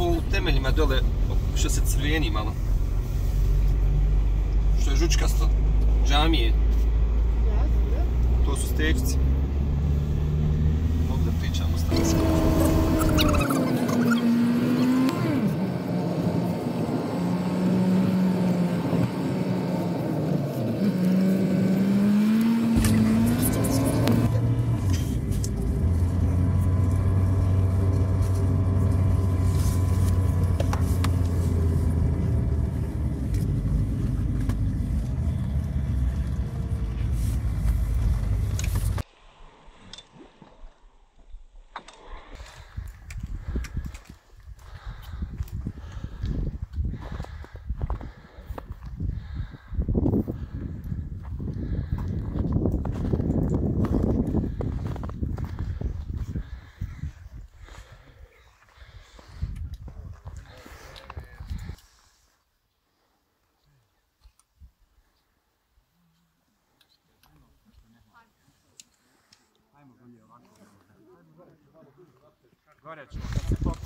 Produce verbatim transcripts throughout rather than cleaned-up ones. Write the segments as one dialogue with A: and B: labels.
A: ovo u temeljima dole, što se crveni malo. Što je žučkasto. Džamije. To su stečci. Mogu da pričamo stavljamo.
B: Gore ćemo kad se popne.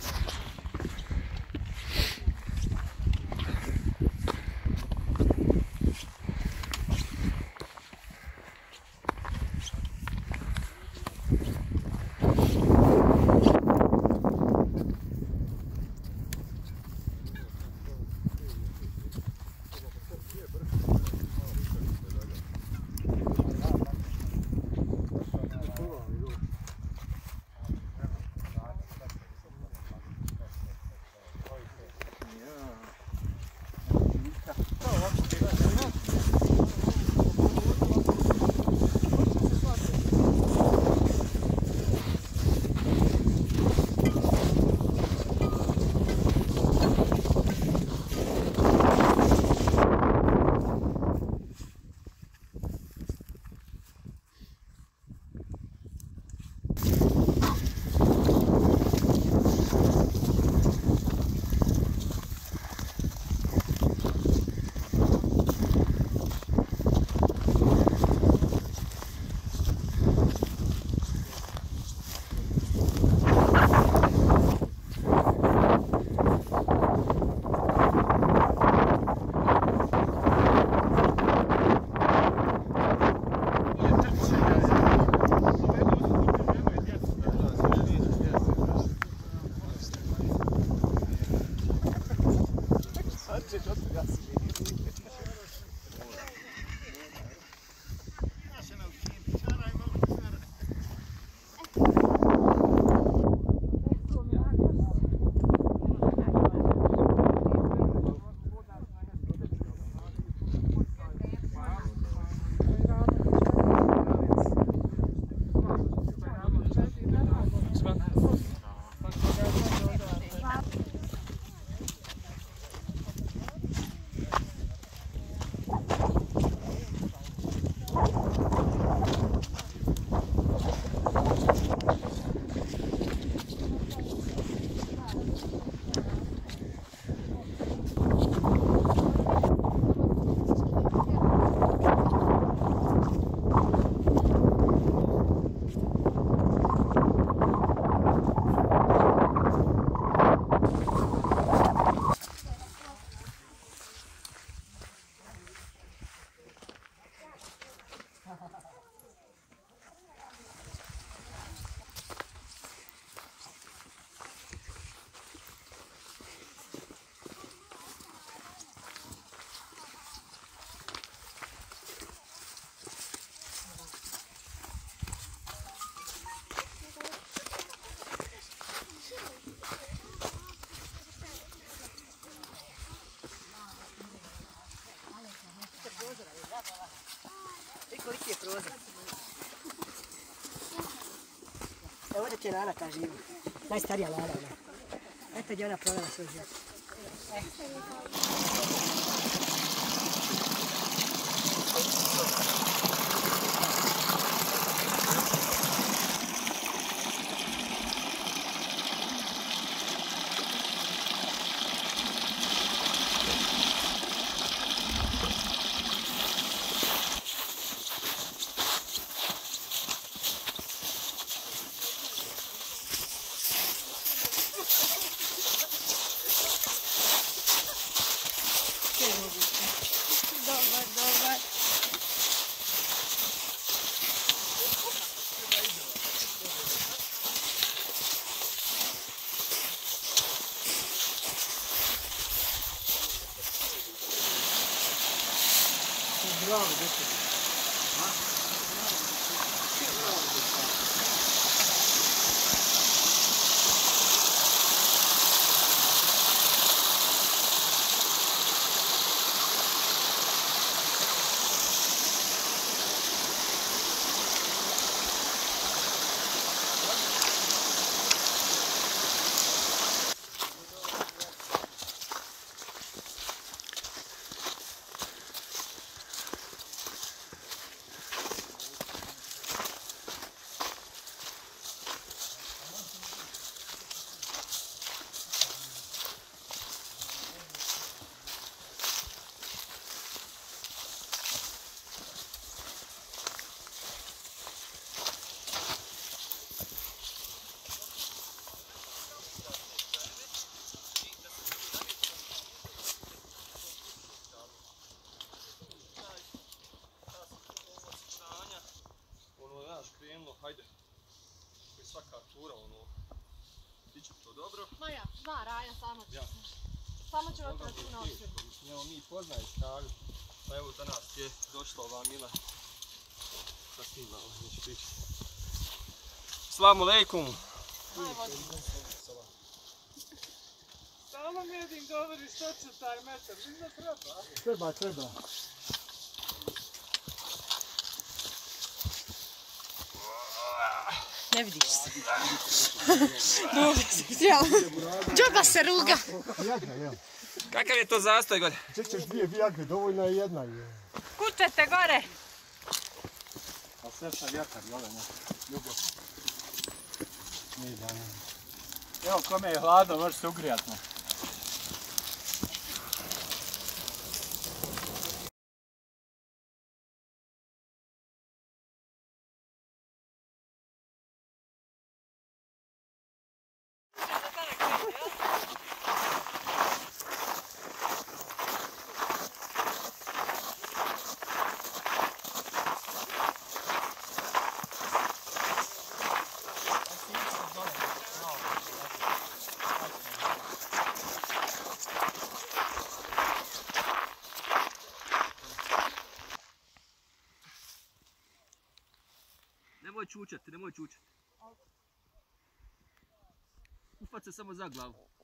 C: Koliki je prozor? Evo ovdje će Lana ta živa. Najstarija Lana ona. Eto gdje ona provela svoj život.
A: hajde. To je svaka tura, ono. Biće to dobro.
D: Ma ja, zna Raja, samo će.
A: Ja.
D: Samo će voditi računa o sebi.
A: Evo mi poznaje snagu. Pa evo danas je došla ova Mila. Sa snima, neće pričati. Assalamu alaikum.
B: Samo Medin govori što će taj metar, vidim da treba.
C: Treba, treba.
D: Ne vidiš se. Dobro si htjela. Džaba se ruga.
C: Viagra, ja.
A: Kakav je to zastoj god?
C: Ček ćeš dvije Viagre, dovoljna je jedna.
D: Kucete gore.
C: A sve sa vjetar, jole, ne? Ljubav. Nije da ne.
B: Evo, kome je hladno, može se ugrijati.
A: Nemoj čučati, nemoj čučati. Ufat se samo za glavu.